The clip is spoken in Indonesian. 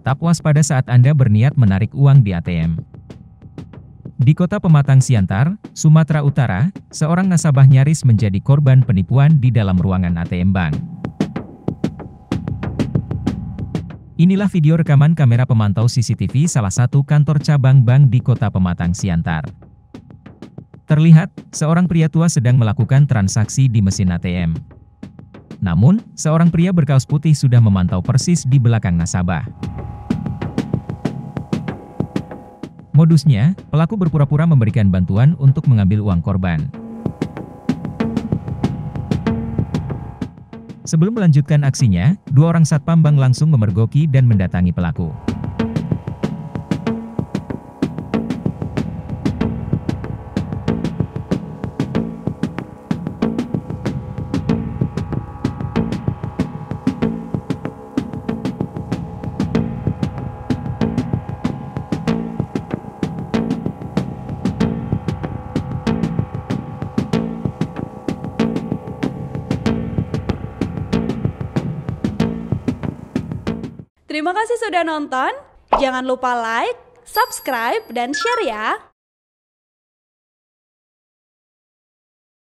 Tetap waspada saat Anda berniat menarik uang di ATM. Di Kota Pematang Siantar, Sumatera Utara, seorang nasabah nyaris menjadi korban penipuan di dalam ruangan ATM bank. Inilah video rekaman kamera pemantau CCTV salah satu kantor cabang bank di Kota Pematang Siantar. Terlihat, seorang pria tua sedang melakukan transaksi di mesin ATM. Namun, seorang pria berkaos putih sudah memantau persis di belakang nasabah. Modusnya, pelaku berpura-pura memberikan bantuan untuk mengambil uang korban. Sebelum melanjutkan aksinya, dua orang satpam bank langsung memergoki dan mendatangi pelaku. Terima kasih sudah nonton. Jangan lupa like, subscribe, dan share ya.